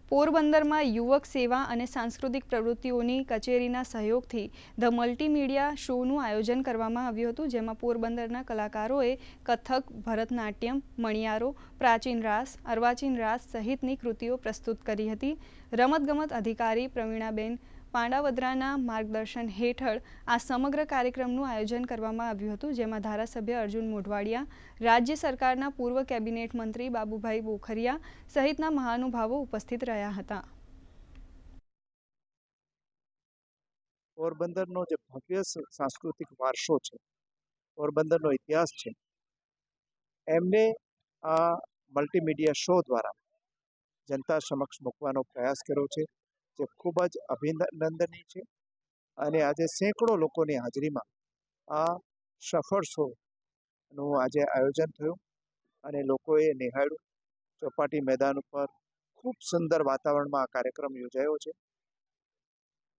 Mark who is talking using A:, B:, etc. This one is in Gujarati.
A: પોરબંદરમાં યુવક સેવા અને સાંસ્કૃતિક પ્રવૃત્તિઓની કચેરીના સહયોગથી ધ મલ્ટીમીડિયા શોનું આયોજન કરવામાં આવ્યું હતું, જેમાં પોરબંદરના કલાકારોએ કથક, ભરતનાટ્યમ, મણિયારો, પ્રાચીન રાસ, અર્વાચીન રાસ સહિતની કૃતિઓ પ્રસ્તુત કરી હતી. રમતગમત અધિકારી પ્રવીણાબેન પાંડાવદરાના માર્ગદર્શન હેઠળ આ સમગ્ર કાર્યક્રમનું આયોજન કરવામાં આવ્યું હતું, જેમાં ધારાસભ્ય અર્જુન મોઢવાડિયા, રાજ્ય સરકારના પૂર્વ કેબિનેટ મંત્રી બાબુભાઈ બોખરિયા સહિતના મહાનુભાવો ઉપસ્થિત રહ્યા હતા.
B: પોરબંદરનો જે ભવ્ય સાંસ્કૃતિક વારસો છે, પોરબંદરનો ઇતિહાસ છે, એમને આ મલ્ટીમીડિયા શો દ્વારા જનતા સમક્ષ મૂકવાનો પ્રયાસ કર્યો છે, જે ખૂબ જ અભિનંદનીય છે. અને આજે સેંકડો લોકોની હાજરીમાં આ સફળ શોનું આજે આયોજન થયું અને લોકોએ નિહાળ્યું. ચોપાટી મેદાન ઉપર ખૂબ સુંદર વાતાવરણમાં આ કાર્યક્રમ યોજાયો છે.